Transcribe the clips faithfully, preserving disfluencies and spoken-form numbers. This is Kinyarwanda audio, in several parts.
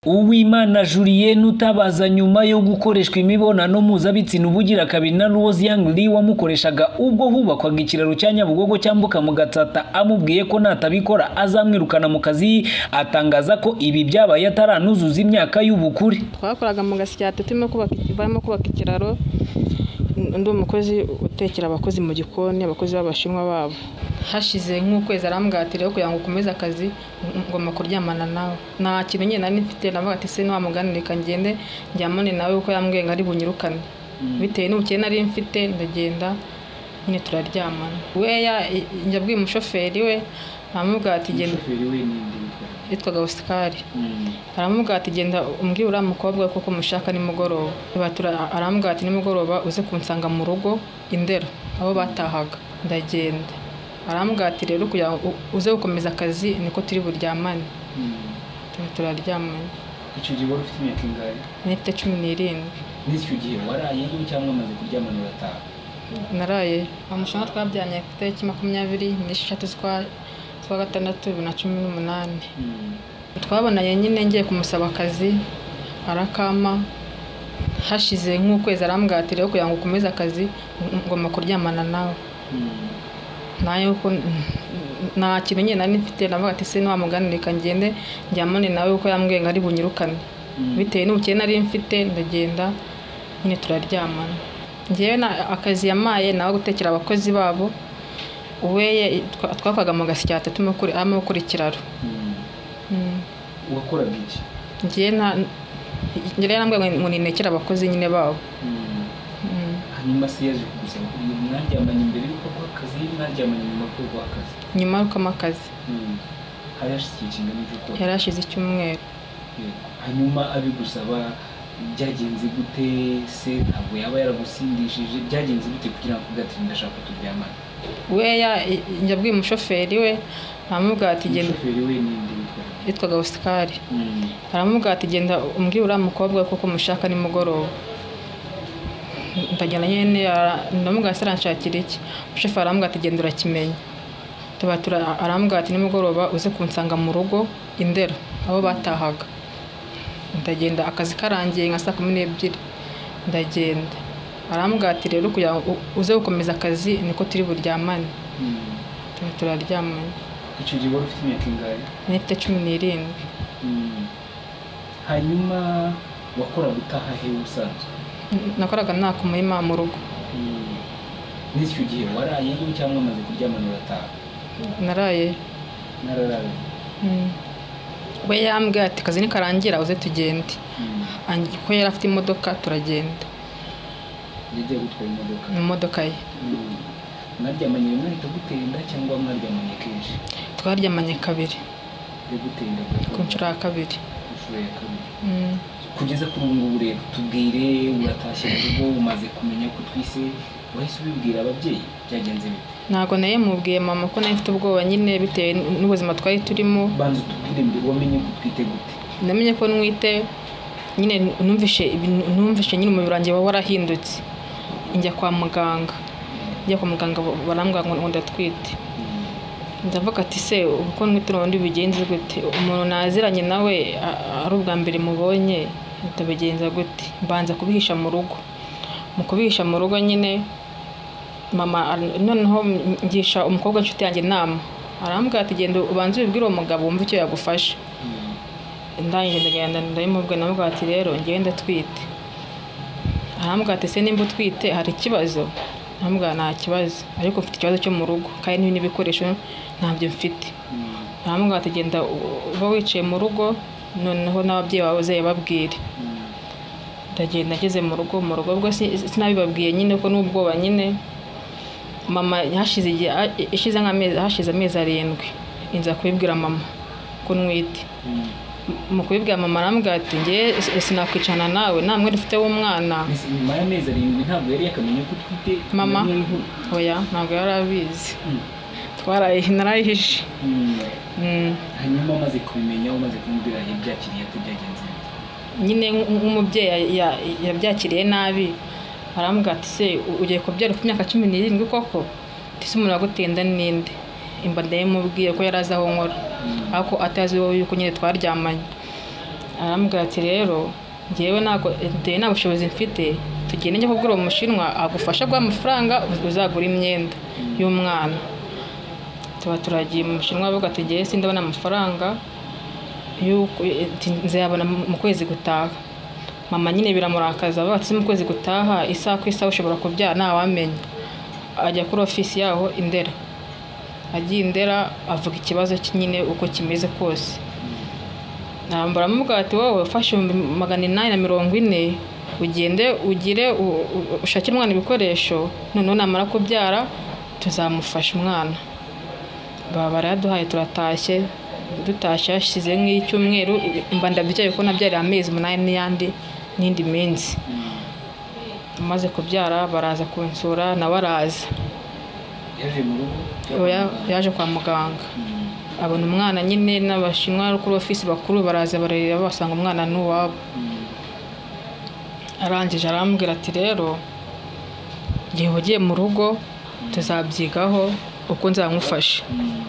Uwimana Julien utabaza nyuma yo gukoreshwa imibonano mpuzabitsina ubugira kabiri na Rose Young Lee wamukoreshaga ubwo hubakwaga ikiraro cya Nyabugogo cyambuka mu Gatsata, amubwiye ko natabikora azamwirukana mu kazi. Atangaza ko ibi byabaye ataranuzuza imyaka y'ubukure. Twakoraga mu Gasyata turimo kubaka barimo kubaka ikiraro, ndi umukozi utekera abakozi mu gikoni, abakozi b'Abashinwa babo. Hashize nk'ukwezi aramubwatira kugira ngo ukomeze akazi ngomba kuryamana nawe. Nta kintu nyine nari mfite, navuga ati se nwamuganirika ngende njyamane nawe uko yambwiye ngo ari bunyirukane. Bitewe n'ubukene nari mfite ndagenda nyine turaryamana. We yabwiye umushoferi we aramubwira ati genda. Yitwaga Oscar. Aramubwira ati genda umbwire uriya mukobwa kuko mushaka nimugoroba. Aramubwira ati nimugoroba uze kunsanga mu rugo Indera aho batahaga. Ndagenda. Aramubwira ati rero kugira ngo uze gukomeza akazi niko turi buryamane. Turaryamanye. Icyo gihe wari ufite imyaka ingahe? Nifite cumi n'irindwi. N'icyo gihe waraye cyangwa amaze kuryamana urataha? Naraye. Amushaka twabyanye ku itariki makumyabiri n'eshatu z'ukwa gatandatu bibiri na cumi n'umunani. Twabonanye nyine ngiye kumusaba akazi arakama. Hashize nk'ukwezi aramubwira ati rero kugira ngo ukomeze akazi ngomba kuryamana nawe. Nayo ko nta kintu nyine nari mfite, navuga ati se nwamuganirika ngende njyamane nawe uko yambwiye ngo ari bunyirukane. Bitewe n'ubukene nari mfite ndagenda nyine turaryamana. Ngewe akazi yamaye nawe gutekera abakozi babo. We twakwaga mu Gasyata turimo gukora ikiraro. Wakoraga iki? Ngewe na ngewe nambwiye ngo ninekera abakozi nyine babo. Hanyuma se yaje kugusaba ko mwaryamanye imbere y'uko kwa kazi, mwaryamanye nyuma y'uko kwa kazi? Nyuma y'uko akazi. Hari hashize ikingana n'uko? Yari hashize icyumweru. Hanyuma abigusaba byagenze gute se? Ntabwo yaba yaragusindishije? Byagenze gute kugira ngo ugatire ndashaka turyamana? We yabwiye umushoferi we aramubwira ati genda. Umushoferi we ninde witwa? Yitwaga Oscar. Aramubwira ati genda umbwire uriya mukobwa kuko mushaka nimugoroba. Ndagenda nyine ndamubwira se aranshakira iki? Umushoferi aramubwira ati genda urakimenya. Tuba aramubwira ati nimugoroba uze kunsanga mu rugo Indera aho batahaga. Ndagenda akazi karangiye nka saa kumi n'ebyiri ndagenda. Aramubwira ati rero kugira ngo uze gukomeza akazi niko turi buryamane. Turaryamanye. Icyo gihe wari ufite imyaka ingahe? Nifite cumi n'irindwi. Hanyuma wakoraga utaha he usanzwe? Nakoraga nta ku muhima mu rugo. N'icyo gihe waraye cyangwa amaze kuryamana urataha? Naraye. Nararaye. We yambwiye ati kazi nikarangira uze tugende. Ko yari afite imodoka turagenda. Yagiye gutwara imodoka? Mu modoka ye. Mwaryamanye rimwe rito gutenda cyangwa mwaryamanye kenshi? Twaryamanye kabiri. Yo gutenda ku nshuro ya kabiri. Inshuro ya kabiri. Kugeza kuri ubu ngubu rero tubwire, uratashye mu rugo umaze kumenya ko twise, wahise ubibwira ababyeyi byagenze bite? Ntago naye mubwiye mama ko nafite ubwoba nyine bitewe n'ubuzima twari turimo. Banza tubwire mbere wamenye ko twite gute? Namenye ko nwite nyine numvishe numvishe nyine umubiri wanjye warahindutse. Njya kwa muganga. Njya kwa muganga barambwira ngo ndatwite. Ndavuga ati se uko nwite n'ubundi bigenze gute? Umuntu naziranye nawe ari ubwa mbere mubonye ndabigenza gute? Mbanza kubihisha mu rugo. Mu kubihisha mu rugo nyine mama noneho ngisha umukobwa inshuti yanjye inama. Arambwira ati genda ubanze ubibwire uwo mugabo wumva icyo yagufasha. Ndangije ndagenda ndabimubwira namubwira ati rero ngiye ndatwite. Arambwira ati se nimba utwite hari ikibazo? Namubwira nta kibazo ariko mfite ikibazo cyo mu rugo kandi n'ibindi bikoresho ntabyo mfite. Arambwira ati genda uba wicaye mu rugo noneho n'ababyeyi bawe uzayababwire. Ndagenda ngeze mu rugo mu rugo bwo sinabibabwiye nyine ko n'ubwoba nyine. Mama yashize igihe ishize nk'amezi hashize amezi arindwi inza kubibwira mama ko nwite. Mu kubibwira mama arambwira ati ngiye sinakwicana nawe namwe dufite w'umwana. Nyuma y'amezi arindwi ntabwo yari yakamenya ko twite? Mama oya ntabwo yari abizi. Twaraye narayihishe. Hanyuma amaze kubimenya umaze kumubwira yabyakiriye ate byagenze bite? Nyine nk'umubyeyi yabyakiriye nabi. Arambwira ati se ugiye kubyara ufite imyaka cumi n'irindwi koko? Ati se umuntu agutenda ninde? Imba ndayimubwiye ko yari azi aho nkora ariko atazi wowe yuko nyine twaryamanye. arambwira ati rero ngewe ntabwo nta bushobozi mfite, tugende njye kubwira uwo mushinwa agufasha guha amafaranga uzagura imyenda y'umwana. tuba turagiye mu mushinwa avuga ati ngewe sindabona amafaranga nzayabona mu kwezi gutaha. Mama nyine biramurakaza avuga ati mu kwezi gutaha isaha ku isaha ushobora kubyara ntawamenya. Ajya kuri ofisi yaho Indera, agiye Indera avuga ikibazo nyine uko kimeze kose. Baramubwira ati wowe ufashe magana inani na mirongo ine ugende ugire ushakire umwana ibikoresho, noneho namara kubyara tuzamufasha umwana. Baba baraduhaye turatashye, dutashye hashize nk'icyumweru mba ndabyaye ko nabyariye amezi umunani n'iyandi n'indi minsi. Maze kubyara baraza kunsura nawe araza. Yaje mu rugo? Yaje kwa muganga. Abona umwana nyine n'abashinwa kuri ofisi bakuru baraza bararira basanga umwana n'uwabo. Arangije arambwira ati rero ngiye ugiye mu rugo tuzabyigaho uko nzamufasha.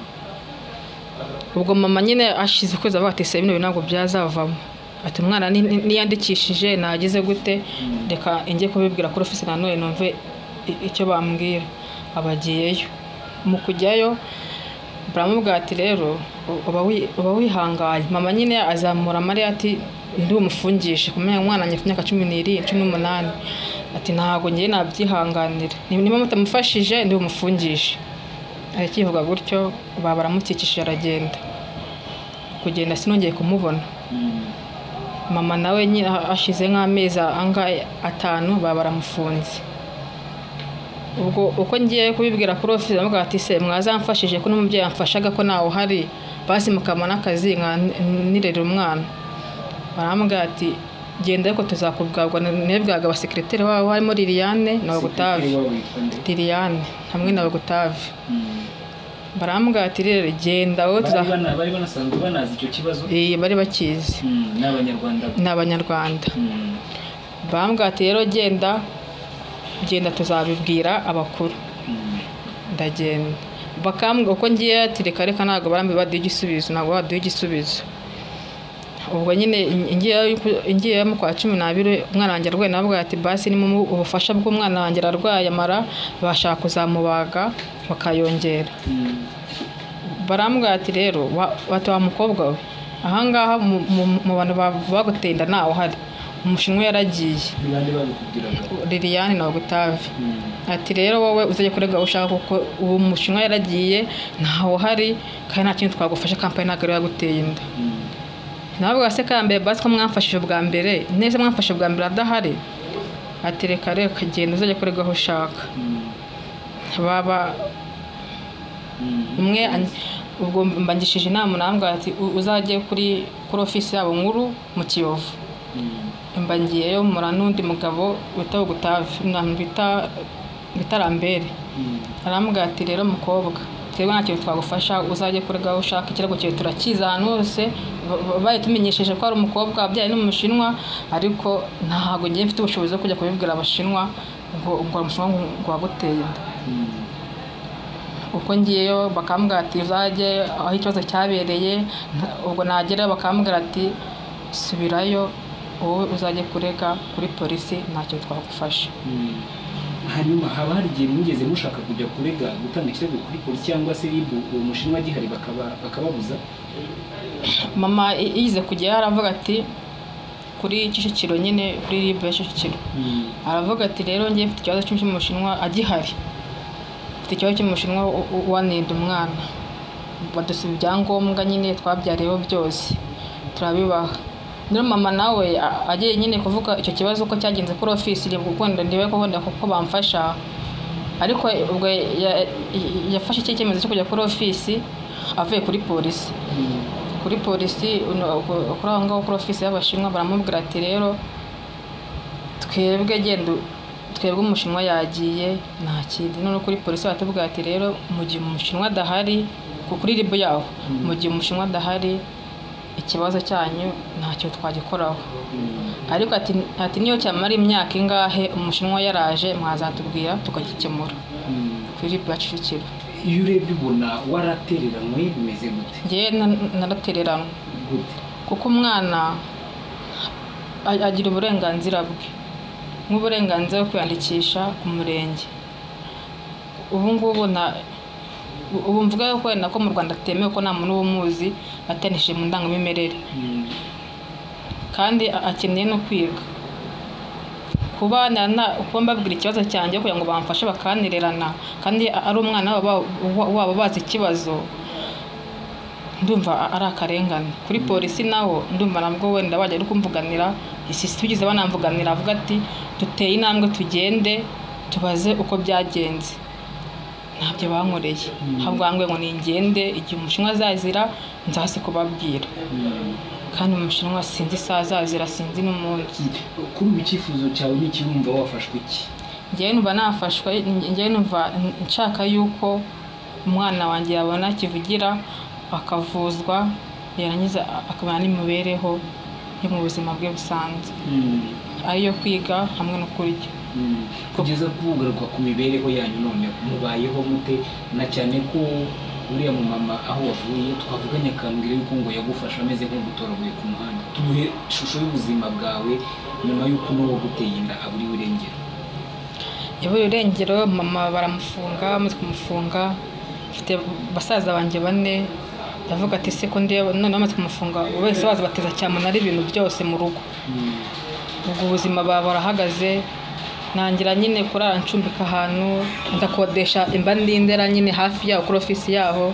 Ubwo mama nyine ashize ukwezi avuga ati se bino ntabwo byazavamo, ati umwana niyandikishije nagize gute, reka njye kubibwira kuri ofisi nanone numve icyo bambwira. Abagiyeyo, mu kujyayo baramubwira ati rero uba wihanganye. Mama nyine azamura Mariya ati ndi umufungishe kumenya umwana afite imyaka cumi n'irindwi cumi n'umunani, ati ntabwo ngiye nabyihanganira, niba mutamufashije ndi umufungishe. Arakivuga gutyo baba baramukikishije aragenda. Kugenda sinongeye kumubona. Mama nawe nyine ashize nk'amezi angahe atanu baba baramufunze. Ubwo uko ngiye kubibwira kuri ofisi bamubwira ati se mwazamfashije ko n'umubyeyi amfashaga ko nawe uhari basi mukamana akazi nirera umwana. Baramubwira ati genda ariko tuzakubwabwa nebwaga abasekreteri wabo harimo Liliane na Gutave. Liliane hamwe na Gutave. Baramubwira ati rero genda wowe tuzakubwabwa. Bari banasanzwe banazi icyo kibazo? Eh, bari bakizi. N'abanyarwanda. N'abanyarwanda. Baramubwira ati rero genda genda tuzabibwira abakuru. Ndagenda. Bakambwira uko ngiye ati reka reka ntabwo barambi baduha igisubizo, ntabwo baduha igisubizo. Ubwo nyine ingiye mu kwa cumi n'abiri umwana wanjye arwaye, navuga ati basi ni mu ubufasha bw'umwana wanjye ararwaye amara bashaka kuzamubaga bakayongera. Barambwira ati rero bati wa mukobwa we ahangaha mu bantu bagutenda nawe uhari, umushinwa yaragiye. Liliane na Gutave. Ati rero wowe uzajya kurega ushaka kuko uwo mushinwa yaragiye ntawe uhari kandi nta kintu twagufasha, kampani ntabwo yaguteye inda. Navuga se kambe basi ko mwamfashije bwa mbere, nese mwamfashije bwa mbere adahari. Ati reka reka genda uzajya kurega aho ushaka. Baba umwe ubwo mbangishije inama nambwa ati uzajye kuri kuri ofisi yabo nkuru mu Kiyovu. Mbangiyeyo mura n'undi mugabo wita Gutave bita bitarambere. Arambwira ati rero mukobwa twebwe nta kintu twagufasha, uzajye kurega aho ushaka, ikirego cyawe turakiza hano hose. Baye tumenyesheje ko ari umukobwa wabyaye n'umushinwa, ariko ntago ngiye mfite ubushobozi bwo kujya kubibwira abashinwa ngo ngo umushinwa ngo waguteye inda. Uko ngiyeyo bakambwira ati uzajye aho ikibazo cyabereye. Ubwo nagera bakambwira ati subirayo wowe uzajye kurega kuri polisi ntacyo twagufasha. Hanyuma haba hari igihe mwigeze mushaka kujya kurega gutanga ikirego kuri polisi cyangwa se ribu uwo mushinwa gihari bakababuza? Mama yize kujya yaravuga ati kuri Kicukiro nyine kuri ribu ya Kicukiro. Aravuga ati rero ngiye mfite ikibazo cy'umushinwa agihari, mfite ikibazo cy'umushinwa wanenda umwana, badusiba ibyangombwa nyine twabyariyeho byose turabibaha. Nero mama nawe agiye nyine kuvuga icyo kibazo uko cyagenze kuri ofisi iri gukunda ndiwe ko wenda kuko bamfasha, ariko ubwo yafashe iki cyemezo cyo kujya kuri ofisi avuye kuri polisi. Kuri polisi kuri aho ngaho kuri ofisi y'abashinwa baramubwira ati rero twebwe genda twebwe umushinwa yagiye nta kindi. None kuri polisi batubwira ati rero mu gihe umushinwa adahari kuri ribu yaho, mu gihe umushinwa adahari ikibazo cyanyu ntacyo twagikoraho. Ariko ati ati niyo cyamara imyaka ingahe umushinwa yaraje mwazatubwira tukagikemura kuri ribu ya Kicukiro. Iyo urebye ubona waratereranywe bimeze gute? Ngiye naratereranywe gute? Kuko umwana agira uburenganzira bwe nk'uburenganzira bwo kwiyandikisha ku murenge. Ubu ngubu na ubu mvuga ko wenda ko mu Rwanda atemewe ko nta muntu uba umuzi atanishije mu ndangamimimerere, kandi akeneye no kwiga. Kuba kuba mbabwira ikibazo cyanjye kugira ngo bamfashe bakanirerana kandi ari umwana wabo bazi ikibazo, ndumva ari akarengane. Kuri polisi naho ndumva nabwo wenda bajya kumvuganira, isi tugize banamvuganira avuga ati duteye intambwe tugende tubaze uko byagenze. Ntabyo bankoreye, ahubwo bambwiye ngo ningende igihe umushinwa azazira nzase kubabwira, kandi umushinwa sinzi isaha azazira, sinzi n'umunsi. Kuri ubu icyifuzo cyawe n'iki, wumva wafashwe iki? Njyewe numva nafashwe, njyewe numva nshaka yuko umwana wanjye yabona kivugira akavuzwa, yarangiza akabana n'imibereho yo mu buzima bwe busanzwe, ariyo kwiga hamwe no kurya. Kugeza kugaruka ku mibereho yanyu none mubayeho mute, na cyane ko uriya mu mama aho wavuye twavuganye akambwira yuko ngo yagufasha ameze nk'ugutorogoye ku muhanda. Tubuhe ishusho y'ubuzima bwawe nyuma y'uko n'uwo guteye inda aburiwe irengero. Yaburiwe irengero, mama baramufunga, amaze kumufunga mfite basaza banjye bane, ndavuga ati se ko ndeba none amaze kumufunga wese baza bateza cyamunara ibintu byose mu rugo. Ubwo ubuzima baba barahagaze, nangira nyine kurara ncumbika ahantu, ndakodesha imba ndindera nyine hafi yaho kuri ofisi yaho.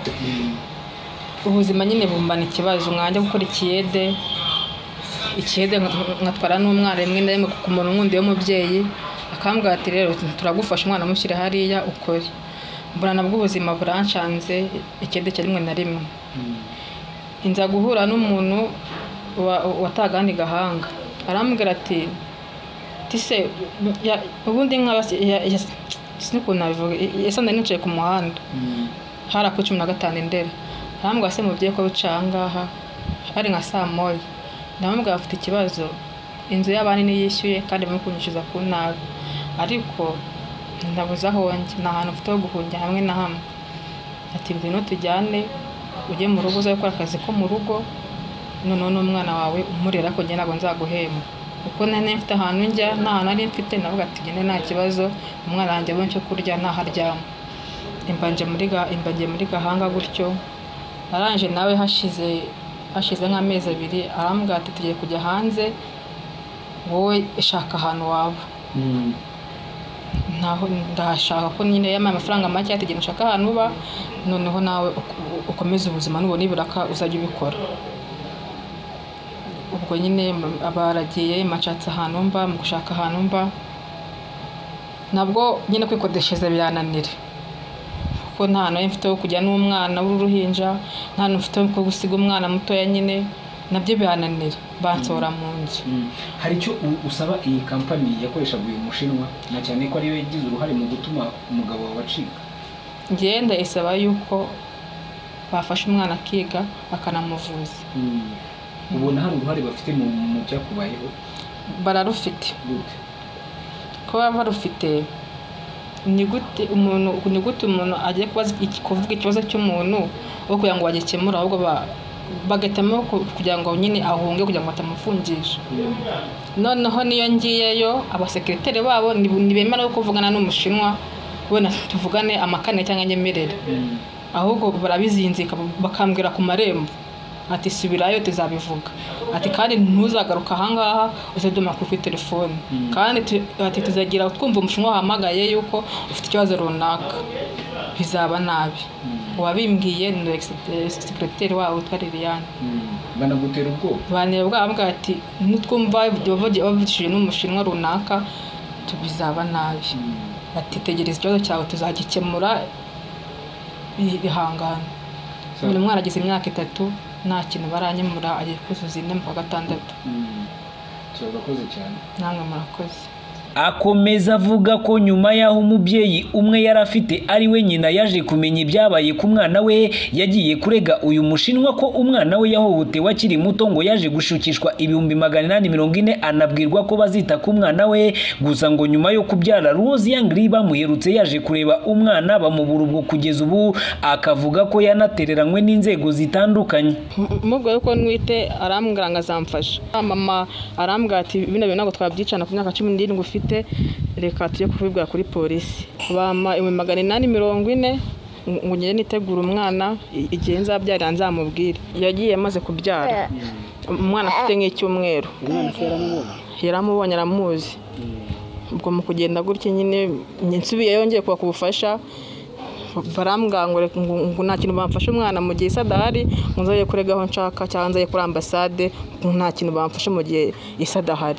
Ubuzima nyine bumbana ikibazo, nkajya gukora ikiyede ikiyede nkatwara n'umwana rimwe na rimwe ku muntu wundi w'umubyeyi, akambwira ati rero turagufasha umwana mushyire hariya ukore. Mbona nabwo ubuzima buranshanze, ikiyede cya rimwe na rimwe. Inza guhura n'umuntu watagandi gahanga, arambwira ati tise ubundi nk'abasi sinuko nabivuga, yasanda nicaye ku muhanda hari ku cumi na gatanu Ndera, arambwira se mubyeyi ko bicangaha hari nka saa moya. Ndamubwira afite ikibazo, inzu y'abandi niyishyuye kandi bamukunyishyuza ku nabi, ariko ndabuza aho njye nta hantu mfite ho guhungira hamwe na hamwe. Ati ngwino tujyane ujye mu rugo uze gukora akazi ko mu rugo, noneho n'umwana wawe umurera ko njye ntabwo nzaguhemba, kuko nane mfite ahantu njya nta hantu ari mfite. Navuga ati gende nta kibazo, umwana wanjye abone cyo kurya naharyama. Imbanje muri ga imbanje muri gahanga gutyo, aranje nawe hashize hashize nk'amezi abiri, arambwira ati tugiye kujya hanze, wowe ishaka ahantu waba. Naho ndashaka ko nyine yamaye amafaranga make, ati genda ushaka ahantu uba, noneho nawe ukomeza ubuzima nubona ibiraka uzajya ubikora. Ubwo nyine abaragiye macatse ahantu mba, mu gushaka ahantu mba nabwo nyine kwikodesheza birananira, kuko nta hantu mfite ho kujya n'umwana w'uruhinja, nta hantu mfite ho gusiga umwana mutoya, nyine nabyo birananira, bansora mu nzu. Hari icyo usaba iyi kampani yakoreshaga uyu mushinwa, na cyane ko ariyo yagize uruhare mu gutuma umugabo wabacika? Ngenda isaba yuko bafasha umwana akiga akanamuvuza. Ubona hari uruhare bafite mu byakubayeho? Bararufite. Kuba barufite, ni gute umuntu ni gute umuntu agiye kuvuga ikibazo cy'umuntu wo kugira ngo bagikemura, ahubwo bagatamo kugira ngo nyine ahunge kugira ngo batamufungisha. Noneho niyo ngiyeyo abasekreteri babo ntibemera kuvugana n'umushinwa, wenda tuvugane amakane cyangwa nyemerere, ahubwo barabizinzika bakambwira ku marembo ati subirayo tuzabivuga, ati kandi ntuzagaruka ahangaha uzaduma kuri telefone, kandi ati tuzagira twumva umushinwa wahamagaye yuko ufite ikibazo runaka bizaba nabi. Wabimbwiye ni secretary wawe utwa Liliane. Banagutera ubwo banira bwambwa ati nutwumva bavugishije n'umushinwa runaka tubizaba nabi, ati tegereza ikibazo cyawe tuzagikemura bihangana. Uyu mwana agize imyaka itatu nta kintu baranyemura, agiye kuzuza ine mu kwa gatandatu. Turakoze cyane. Namwe murakoze. Akomeza avuga ko nyuma y'aho umubyeyi umwe yari afite ari we nyina yaje kumenya ibyabaye ku mwana we, yagiye kurega uyu mushinwa ko umwana we yahohotewe akiri muto, ngo yaje gushukishwa ibihumbi magana inani mirongo ine, anabwirwa ko bazita ku mwana we. Gusa ngo nyuma yo kubyara Rose Young Lee bamuherutse yaje kureba umwana bamubura, ubwo kugeza ubu akavuga ko yanatereranywe n'inzego zitandukanye. Mubwo yuko nwite arambwira ngo azamfasha, mama arambwira ati bino bintu ntabwo twabyicana ku myaka cumi n'irindwi ufite, reka tujye kubibwira kuri polisi. Bama ibihumbi magana inani mirongo ine ngo ngende nitegura umwana, igihe nzabyarira nzamubwire. Yagiye amaze kubyara umwana afite nk'icyumweru, yaramubonye aramuzi. Ubwo mu kugenda gutya nyine nsubiye yongeye kwa kubufasha, barambwira ngo nta kintu bamfasha umwana mu gihe isadahari, ngo nzaye kurega aho nshaka cyangwa nzaye kuri ambasade, nta kintu bamfasha mu gihe isadahari.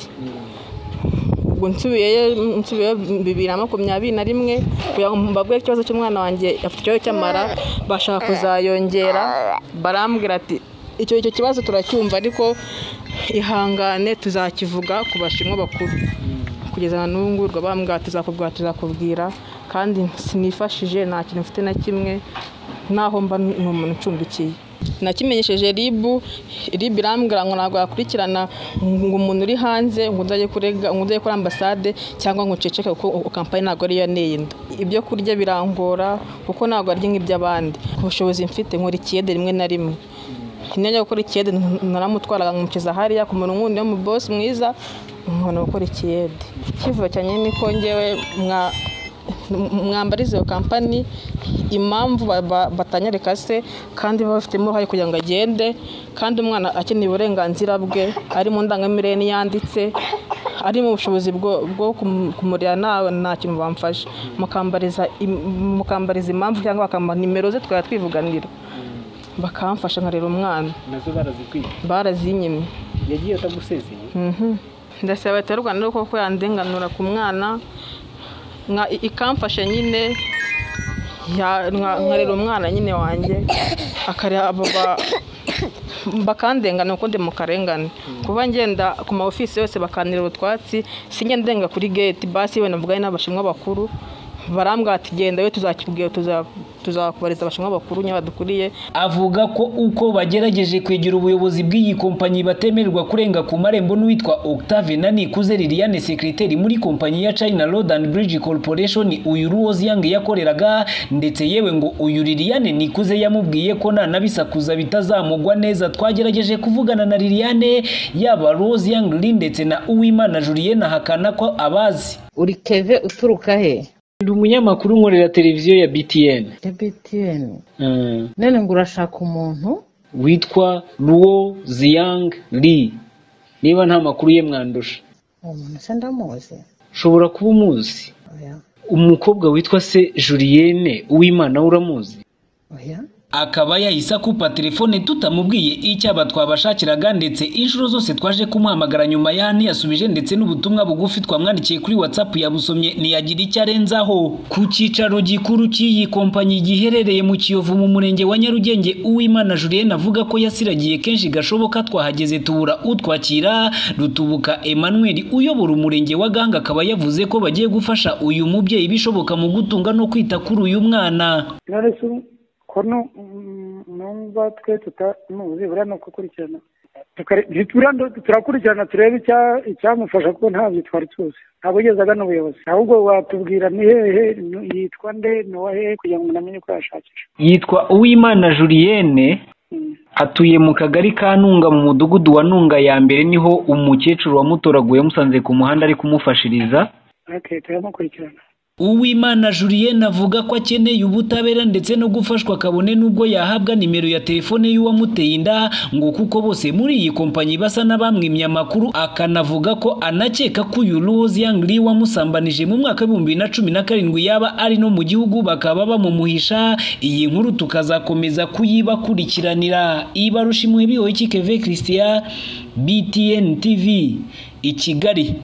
Ubwo nsubiye nsubiye bibiri na makumyabiri na rimwe kugira ngo mbabwire ikibazo cy'umwana wanjye afite ikibazo cy'amara, bashaka kuzayongera. Barambwira ati icyo icyo kibazo turacyumva ariko ihangane tuzakivuga ku bashinwa bakuru. Kugeza n'ubu ngubu bambwira tuzakubwira tuzakubwira, kandi sinifashije nta kintu mfite na kimwe, naho mba n'umuntu ucumbikiye. Nakimenyesheje ribu, ribu irambwira ngo ntabwo yakurikirana ngo umuntu uri hanze, ngo nzaye kurega, ngo nzaye kuri ambasade cyangwa ngo nceceke kuko kampani ntabwo ariyo yaneye inda. Ibyo kurya birangora kuko ntabwo arya nk'iby'abandi. Ubushobozi mfite nkora ikiyede rimwe na rimwe. Nijya gukora ikiyede naramutwaraga nkamukiza hariya ku muntu wundi wo mu boss mwiza, nkabona gukora ikiyede. Ikivuga cyane ni ko ngewe mwa mwambarize iyo kampani impamvu batanyereka se kandi bafitemo uruhare kugira ngo agende, kandi umwana akeneye uburenganzira bwe, ari mu ndangamirire yanditse, ari mu bushobozi bwo kumurera nawe nta kintu bamfasha. Mukambariza mukambariza impamvu cyangwa bakampa nimero ze twari twivuganira, bakamfasha nkarera umwana. Nazo barazikwiye barazinyimye. Yagiye atagusezeye. Mhm. Ndasaba leta y'u Rwanda ko yandenganura ku mwana, nka ikamfasha nyine nkarera umwana nyine wanjye, akareba bakandengana uko ndi mu karengane. Kuba ngenda ku ma office yose bakanira utwatsi, singe ndenga kuri gate basi we navuganye n'abashinwa bakuru, barambwira ati genda we tuzakibwira tuza tuzakubariza abashinwa bakuru nyabadukuriye. Avuga ko uko bagerageje kwegera ubuyobozi bw'iyi kompanyi batemererwa kurenga ku marembo n'uwitwa Octave Nanikuze Liliane, sekreteri muri kompanyi ya China Road and Bridge Corporation uyu Rose Young yakoreraga, ndetse yewe ngo uyu Liliane Nikuze yamubwiye ko nanabisakuza bitazamugwa neza. Twagerageje kuvugana na Liliane, yaba Rose Young Lee ndetse na Uwimana Julienne hakana ko abazi. Uri Keve uturuka he? Ndi umunyamakuru nkorera televiziyo ya B T N. Ya B T N. Mm. Nene ngo urashaka umuntu witwa Rose Young Lee. Niba nta makuru ye mwandusha. Umuntu se ndamuzi. Shobora kuba umuzi. Oya. Umukobwa witwa se Julienne Uwimana uramuzi? Oya. Akaba yahise akupa telefone tutamubwiye icyaba twabashakiraga, ndetse inshuro zose twaje kumuhamagara nyuma yani yasubije, ndetse n'ubutumwa bugufi twamwandikiye kuri WhatsApp yabusomye ntiyagira icyo arenzaho. Ku cyicaro gikuru cy'iyi kompanyi giherereye mu Kiyovu mu murenge wa Nyarugenge, Uwimana Julienne avuga ko yasiragiye kenshi gashoboka, twahageze tubura utwakira. Rutubuka Emmanuel uyobora umurenge wa Ganga akaba yavuze ko bagiye gufasha uyu mubyeyi bishoboka mu gutunga no kwita kuri uyu mwana. Kono numva twe tutamuzi bura no kukurikirana tukarando turakurikirana turebe icya icyamufasha ko nta bitwari twose ntabwo yezaga n'ubuyobozi, ahubwo watubwira ni hehe yitwa nde no hehe kugira ngo namenye ko yashakisha. Yitwa Uwimana Julienne, hmm. Atuye mu kagari ka Nunga mu mudugudu wa Nunga ya mbere, niho umukecuru wamutoraguye musanze ku muhanda ari kumufashiriza. Okay, turamukurikirana. Uwimana Julienne avuga ko akeneye ubutabera ndetse no gufashwa kabone nubwo yahabwa nimero ya telefone y'uwamuteye inda, ngo kuko bose muri iyi kompanyi basa n'abamwimye amakuru. Akanavuga ko anakeka ko uyu Rose Young Lee wamusambanije mu mwaka w'ibihumbi bibiri na cumi na karindwi yaba ari no mu gihugu bakaba bamumuhisha. Iyi nkuru tukazakomeza kuyibakurikiranira. Ibarushimwe bihoye Keve Christian, B T N T V i Kigali.